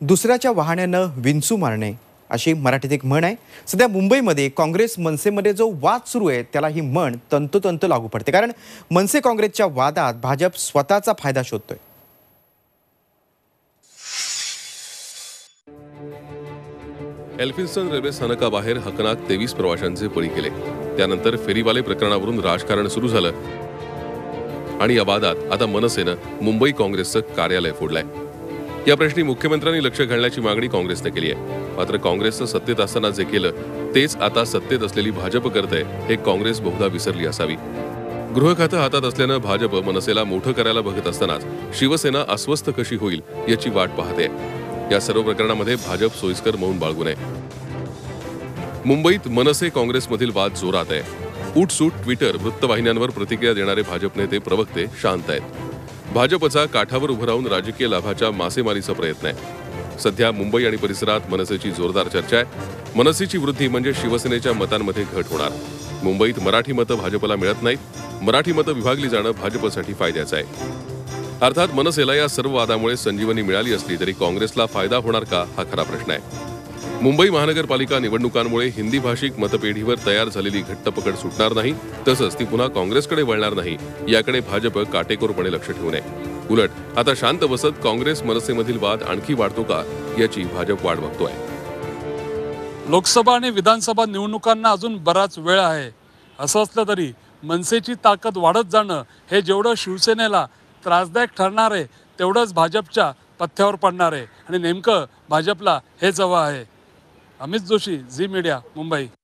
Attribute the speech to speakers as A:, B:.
A: दुसऱ्याच्या वाहण्यानं विंचू मारणे अशी मराठीत एक म्हण आहे. सध्या मुंबईमध्ये काँग्रेस मनसेमध्ये जो वाद सुरू आहे त्याला ही म्हण तंतोतंत लागू पडते. कारण मनसे काँग्रेसच्या वादात भाजप स्वतःचा फायदा शोधतोय.
B: एल्फिन्स्टन रेल्वे स्थानकाबाहेर हकनाक 23 प्रवाशांचे बळी गेले. त्यानंतर फेरीवाले प्रकरणावरून राजकारण सुरू झालं आणि या वादात आता मनसेनं मुंबई काँग्रेसचं कार्यालय फोडलंय. या प्रश्नी मुख्यमंत्र्यांनी लक्ष घालण्याची मागणी काँग्रेसने केली आहे. मात्र काँग्रेसचं सत्तेत असताना जे केलं तेच आता सत्तेत असलेली भाजप करते हे काँग्रेस बहुधा विसरली असावी. गृह खातं हातात असल्यानं भाजप मनसेला मोठं करायला बघत असतानाच शिवसेना अस्वस्थ कशी होईल याची वाट पाहते. या सर्व प्रकरणामध्ये भाजप सोयीस्कर मौन बाळगू नये. मुंबईत मनसे काँग्रेसमधील वाद जोरात आहे. उठसूट ट्विटर वृत्तवाहिन्यांवर प्रतिक्रिया देणारे भाजप नेते प्रवक्ते शांत आहेत. भाजपचा काठावर उभं राहून राजकीय लाभाच्या मासेमारीचा प्रयत्न आहे. सध्या मुंबई आणि परिसरात मनसेची जोरदार चर्चा आहे. मनसेची वृद्धी म्हणजे शिवसेनेच्या मतांमध्ये घट होणार. मुंबईत मराठी मतं भाजपला मिळत नाहीत. मराठी मतं विभागली जाणं भाजपसाठी फायद्याचं आहे. अर्थात मनसेला या सर्व वादामुळे संजीवनी मिळाली असली तरी काँग्रेसला फायदा होणार का हा खरा प्रश्न आहे. मुंबई महानगरपालिका निवडणुकांमुळे हिंदी भाषिक मतपेढीवर तयार झालेली घट्ट पकड सुटणार नाही. तसंच ती पुन्हा काँग्रेसकडे वळणार नाही याकडे भाजप काटेकोरपणे लक्ष ठेवू नये. उलट आता शांत बसत काँग्रेस मनसेमधील वाद आणखी वाढतो का याची भाजप वाट बघतोय.
C: लोकसभा आणि विधानसभा निवडणुकांना अजून बराच वेळ आहे. असं असलं तरी मनसेची ताकद वाढत जाणं हे जेवढं शिवसेनेला त्रासदायक ठरणार आहे तेवढंच भाजपच्या पथ्यावर पडणार आहे आणि नेमकं भाजपला हेच हवं आहे. अमित जोशी, झी मीडिया, मुंबई.